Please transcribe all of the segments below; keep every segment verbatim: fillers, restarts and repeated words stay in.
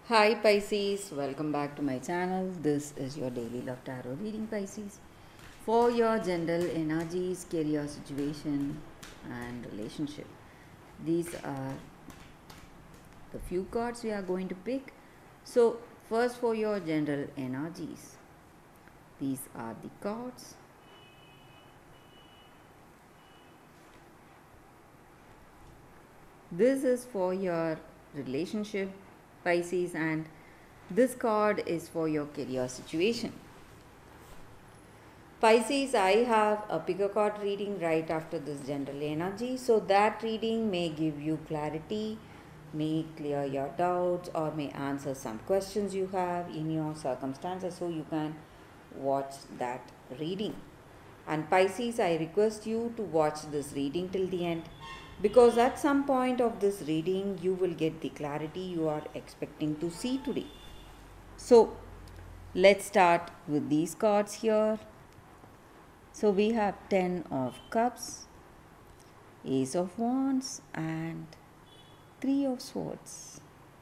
Hi Pisces, welcome back to my channel. This is your daily love tarot reading, Pisces. For your general energies, career situation, and relationship. These are the few cards we are going to pick. So, first for your general energies, these are the cards. This is for your relationship, Pisces, and this card is for your career situation. Pisces, I have a pick a card reading right after this general energy. So that reading may give you clarity, may clear your doubts, or may answer some questions you have in your circumstances. So you can watch that reading. And Pisces, I request you to watch this reading till the end, because at some point of this reading you will get the clarity you are expecting to see today. So let's start with these cards here. So we have ten of cups, ace of wands, and three of swords.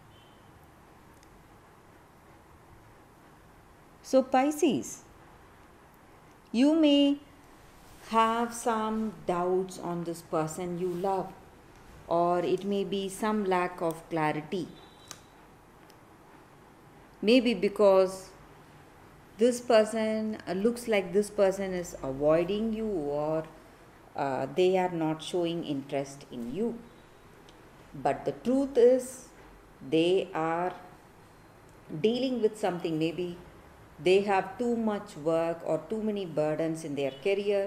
So Pisces, you may have some doubts on this person you love, or it may be some lack of clarity. Maybe because this person uh, looks like this person is avoiding you, or uh, they are not showing interest in you. But the truth is, they are dealing with something. Maybe they have too much work or too many burdens in their career,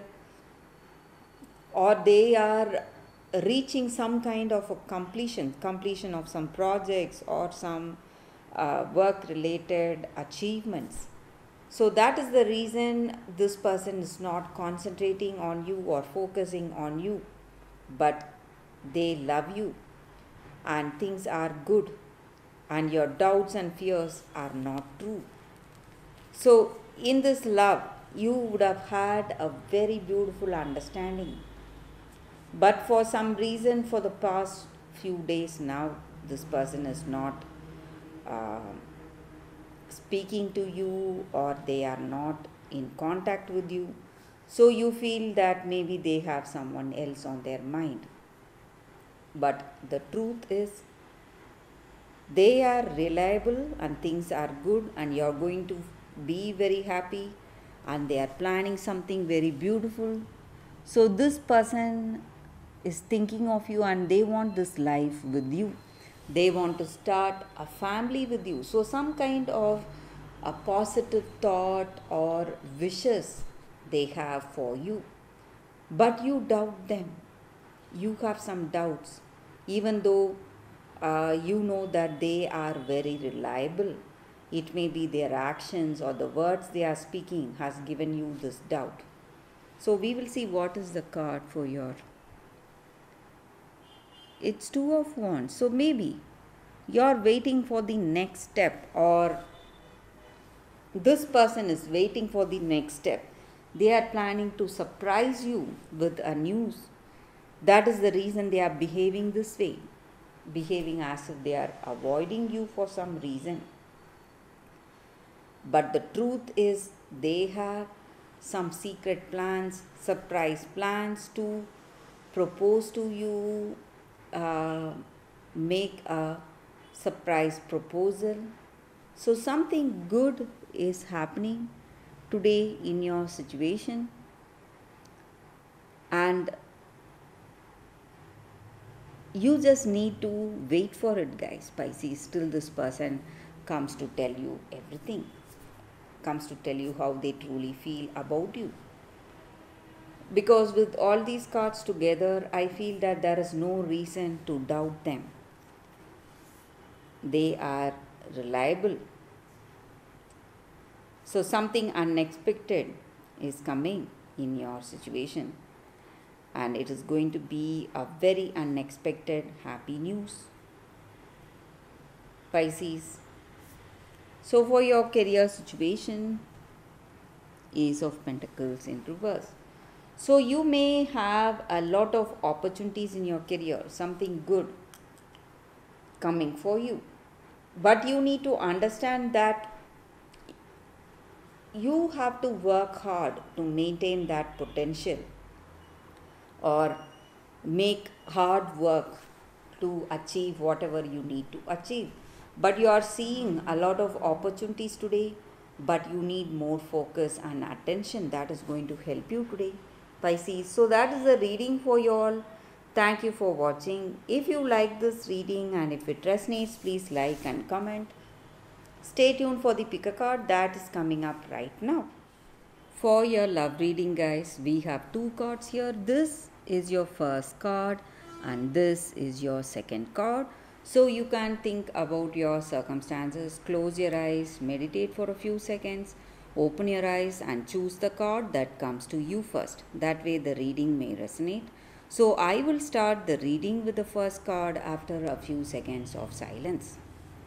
or they are reaching some kind of a completion completion of some projects or some uh, work related achievements. So that is the reason this person is not concentrating on you or focusing on you, but they love you and things are good, and your doubts and fears are not true. So in this love, you would have had a very beautiful understanding, but for some reason, for the past few days now, this person is not uh, speaking to you, or they are not in contact with you. So you feel that maybe they have someone else on their mind. But the truth is, they are reliable and things are good, and you're going to be very happy, and they are planning something very beautiful. So this person is thinking of you, and they want this life with you. They want to start a family with you. So some kind of a positive thought or wishes they have for you. But you doubt them. You have some doubts, even though uh, you know that they are very reliable. It may be their actions or the words they are speaking has given you this doubt. So we will see what is the card for your. It's two of wands. So maybe you're waiting for the next step, or this person is waiting for the next step. They are planning to surprise you with a news. That is the reason they are behaving this way, behaving as if they are avoiding you for some reason. But the truth is, they have some secret plans, surprise plans to propose to you, uh, make a surprise proposal. So something good is happening today in your situation, and you just need to wait for it, guys, Pisces, till this person comes to tell you everything, comes to tell you how they truly feel about you. Because with all these cards together, I feel that there is no reason to doubt them. They are reliable. So something unexpected is coming in your situation, and it is going to be a very unexpected happy news, Pisces. So for your career situation, Ace of Pentacles in reverse. So you may have a lot of opportunities in your career, something good coming for you. But you need to understand that you have to work hard to maintain that potential, or make hard work to achieve whatever you need to achieve. But you are seeing a lot of opportunities today, but you need more focus and attention. That is going to help you today, Pisces. So that is the reading for you all. Thank you for watching. If you like this reading and if it resonates, please like and comment. Stay tuned for the pick a card that is coming up right now. For your love reading, guys, we have two cards here. This is your first card and this is your second card. So you can think about your circumstances, close your eyes, meditate for a few seconds, open your eyes and choose the card that comes to you first. That way the reading may resonate. So I will start the reading with the first card after a few seconds of silence.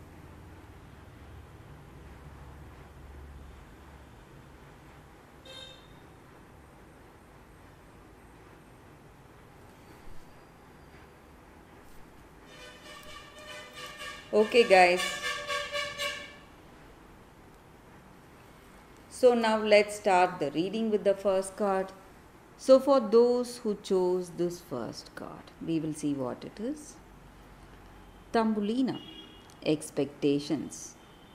Okay, guys. So now let's start the reading with the first card. So for those who chose this first card, we will see what it is. Thumbelina, expectations.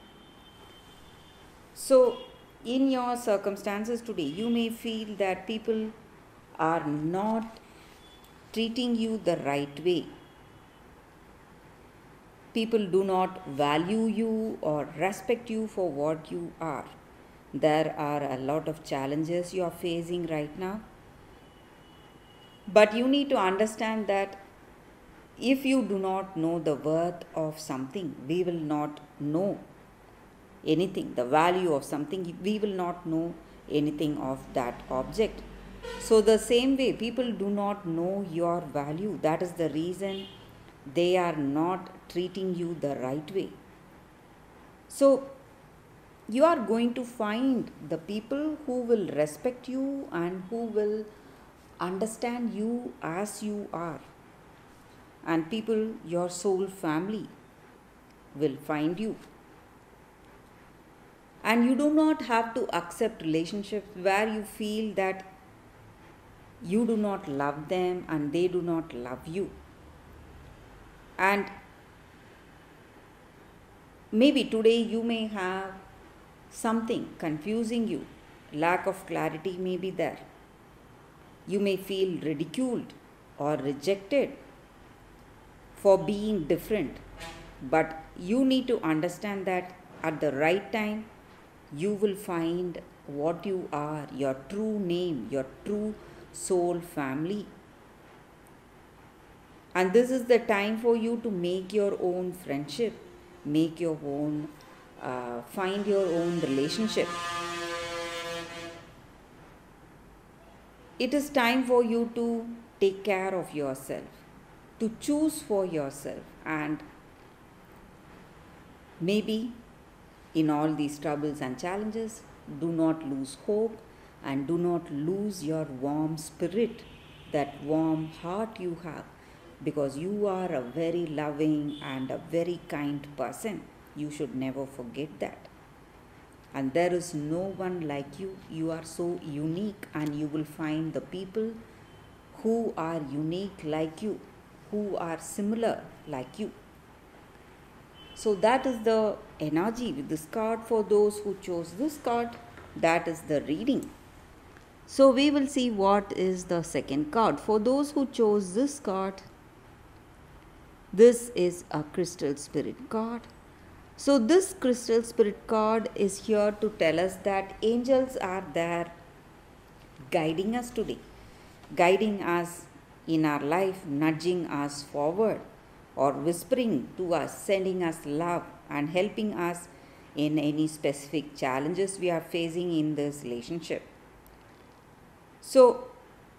So in your circumstances today, you may feel that people are not treating you the right way. People do not value you or respect you for what you are. There are a lot of challenges you are facing right now. But you need to understand that if you do not know the worth of something, we will not know anything. The value of something, we will not know anything of that object. So the same way, people do not know your value. That is the reason they are not treating you the right way. So you are going to find the people who will respect you and who will understand you as you are. And people, your soul family, will find you. And you do not have to accept relationships where you feel that you do not love them and they do not love you. And maybe today you may have something confusing you, lack of clarity may be there. You may feel ridiculed or rejected for being different, but you need to understand that at the right time you will find what you are, your true name, your true soul family. And this is the time for you to make your own friendship, make your own, uh, find your own relationship. It is time for you to take care of yourself, to choose for yourself, and maybe in all these troubles and challenges, do not lose hope and do not lose your warm spirit, that warm heart you have, because you are a very loving and a very kind person. You should never forget that. And there is no one like you. You are so unique, and you will find the people who are unique like you, who are similar like you. So that is the energy with this card for those who chose this card. That is the reading. So we will see what is the second card. For those who chose this card, this is a crystal spirit card. So this crystal spirit card is here to tell us that angels are there guiding us today, guiding us in our life, nudging us forward, or whispering to us, sending us love and helping us in any specific challenges we are facing in this relationship. So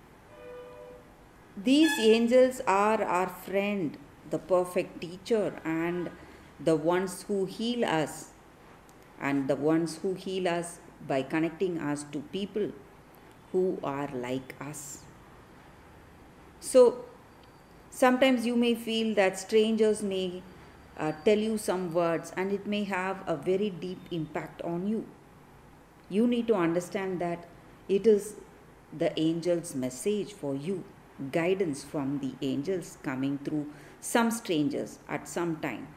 these angels are our friend, the perfect teacher, and the ones who heal us, and the ones who heal us by connecting us to people who are like us. So sometimes you may feel that strangers may uh, tell you some words, and it may have a very deep impact on you. You need to understand that it is the angel's message for you, guidance from the angels coming through some strangers at some time.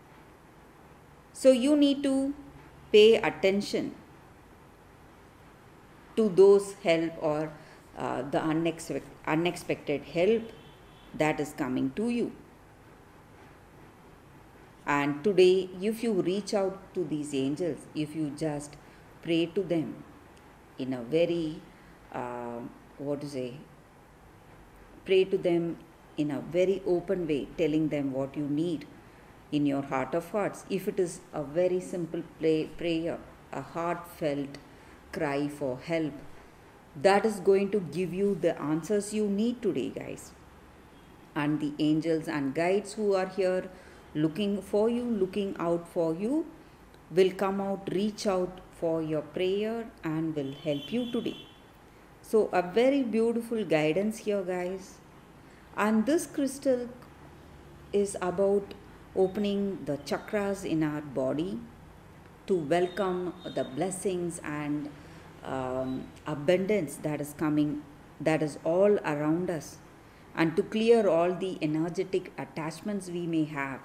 So you need to pay attention to those help or uh, the unexpected, unexpected help that is coming to you. And today, if you reach out to these angels, if you just pray to them in a very, uh, what to say, pray to them in a very open way, telling them what you need in your heart of hearts. If it is a very simple pray, prayer, a heartfelt cry for help, that is going to give you the answers you need today, guys. And the angels and guides who are here looking for you, looking out for you, will come out, reach out for your prayer, and will help you today. So, a very beautiful guidance here, guys. And this crystal is about opening the chakras in our body to welcome the blessings and um, abundance that is coming, that is all around us, and to clear all the energetic attachments we may have.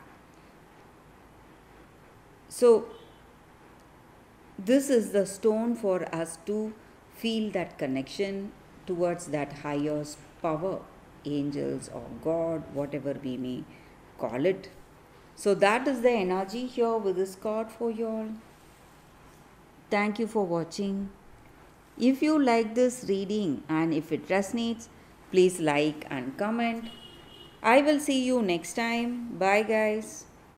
So, this is the stone for us to feel that connection towards that higher power, angels or God, whatever we may call it. So, that is the energy here with this card for you all. Thank you for watching. If you like this reading and if it resonates, please like and comment. I will see you next time. Bye, guys.